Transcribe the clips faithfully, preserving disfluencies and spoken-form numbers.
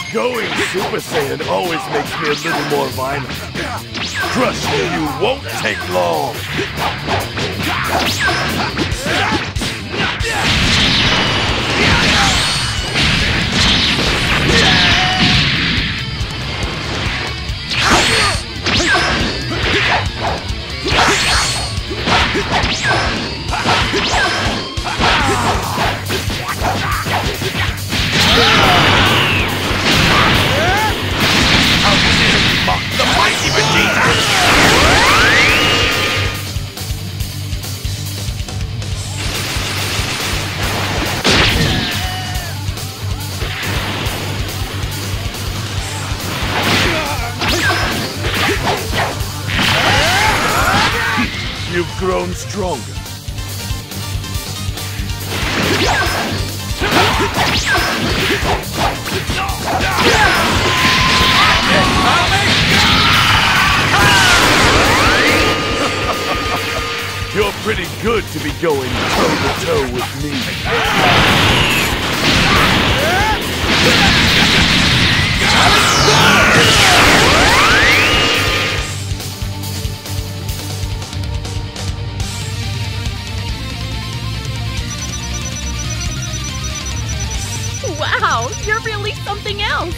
Going Super Saiyan always makes me a little more violent. Crushing you won't take long. The mighty Vegeta! You've grown stronger. You're pretty good to be going toe-to-toe with me. Wow, you're really something else!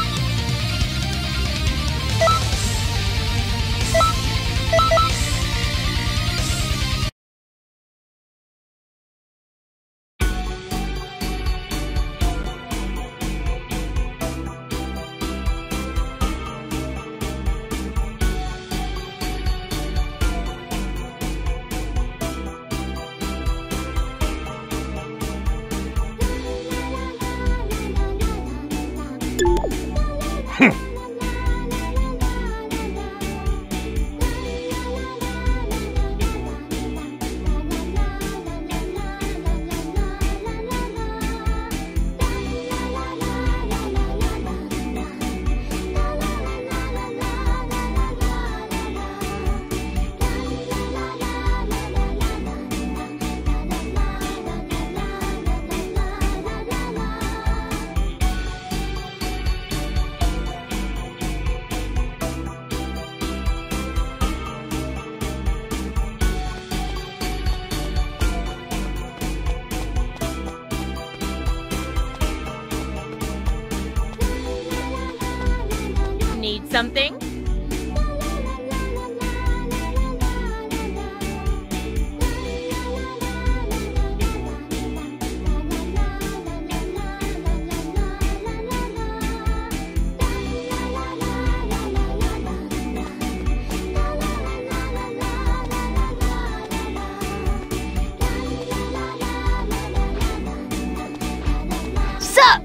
Need something? Sup?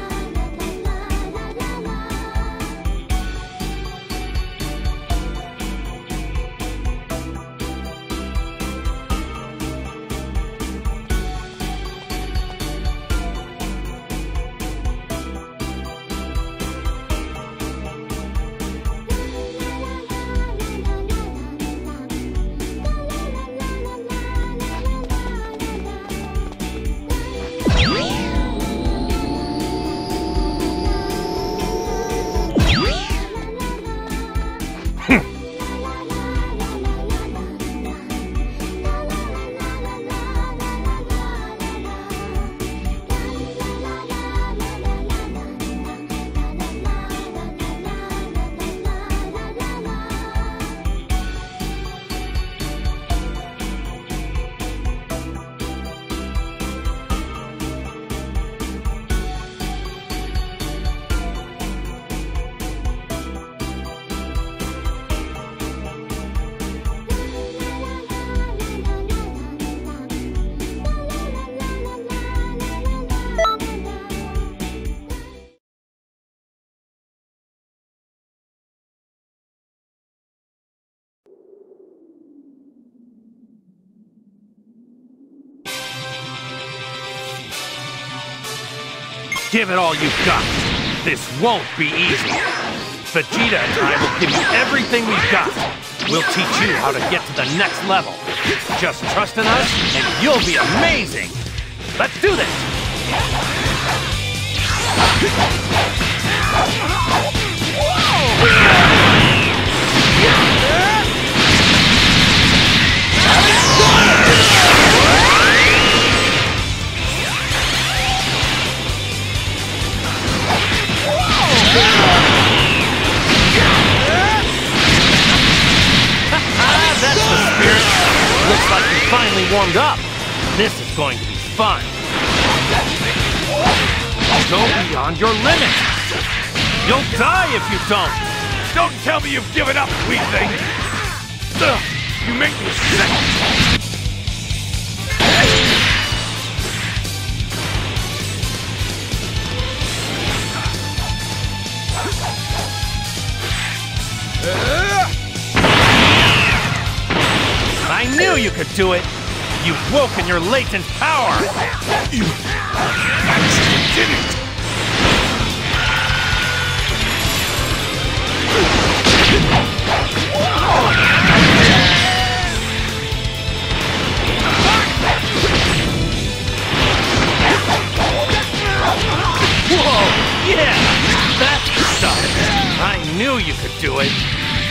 Give it all you've got. This won't be easy. Vegeta and I will give you everything we've got. We'll teach you how to get to the next level. Just trust in us, and you'll be amazing. Let's do this! Ah, that's the spirit. Looks like you finally warmed up. This is going to be fun. Go beyond your limit. You'll die if you don't. Don't tell me you've given up, weak thing! Ugh, you make me sick! I knew you could do it! You've woken your latent power! You actually did it! Whoa! Yeah! That's the stuff! I knew you could do it!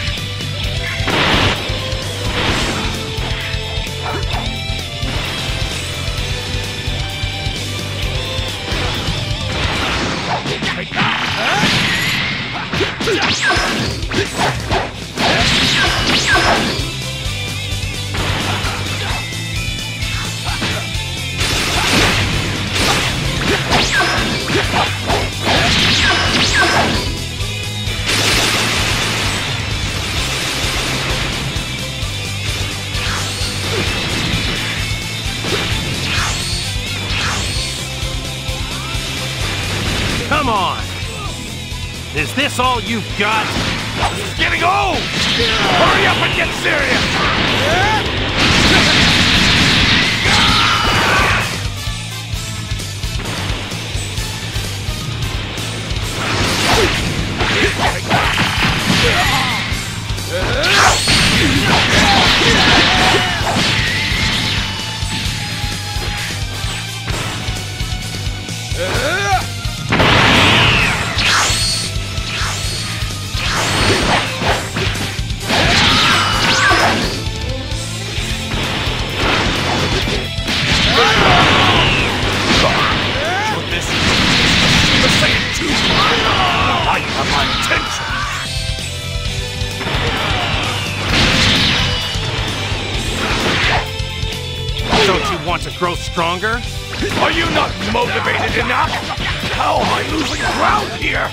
Come on! Is this all you've got? This is getting old! Hurry up and get serious! I have my attention! Don't you want to grow stronger? Are you not motivated enough? How am I losing ground here?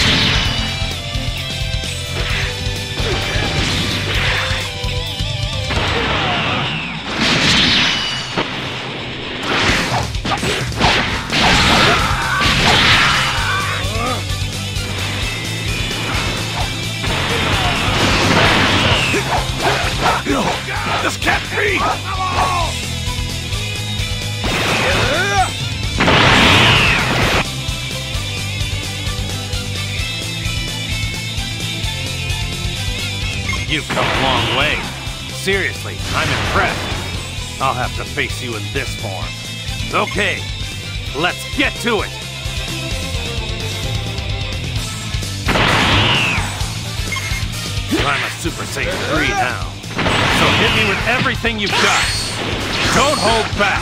No! This can't be! You've come a long way. Seriously, I'm impressed. I'll have to face you in this form. Okay, let's get to it! I'm a Super Saiyan three now. So hit me with everything you've got. Don't hold back.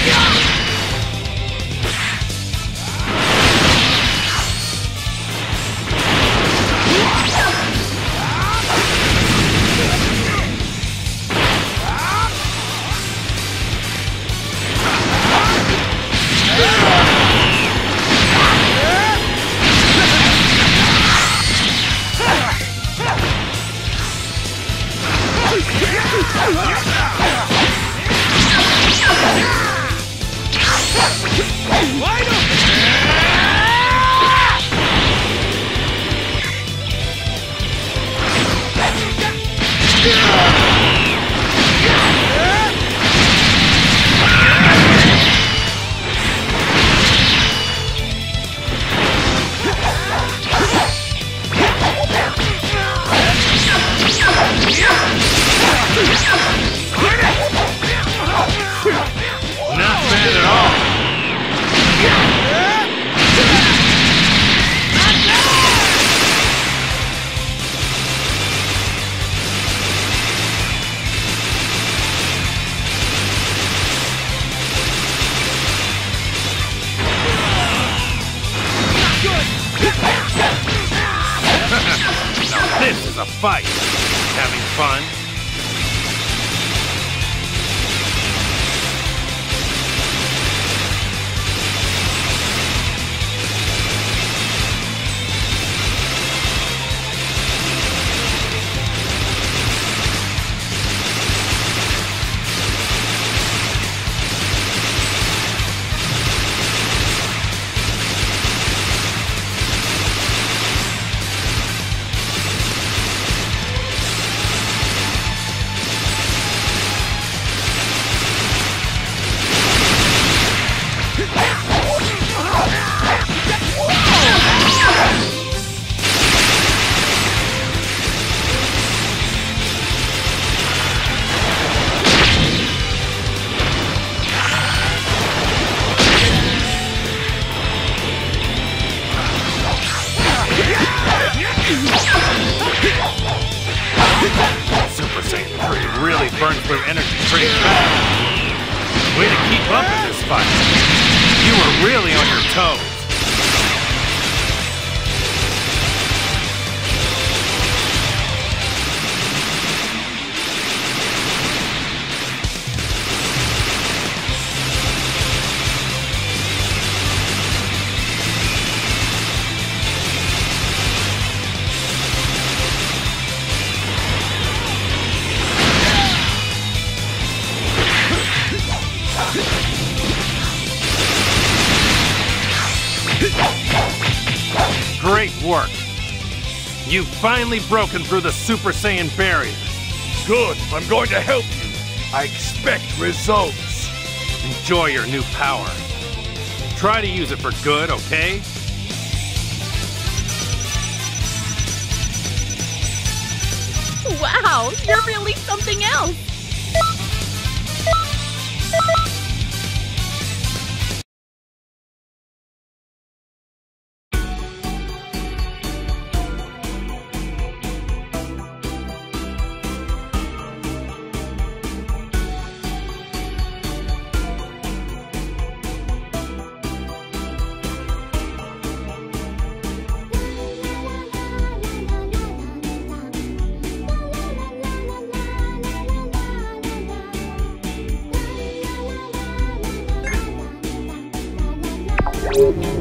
This is a fight. Having fun? Super Saiyan three really burns through energy pretty fast. Way to keep up in this fight. You were really on your toes. Great work. You've finally broken through the Super Saiyan barrier. Good. I'm going to help you. I expect results. Enjoy your new power. Try to use it for good, okay? Wow, you're really something else. Thank you.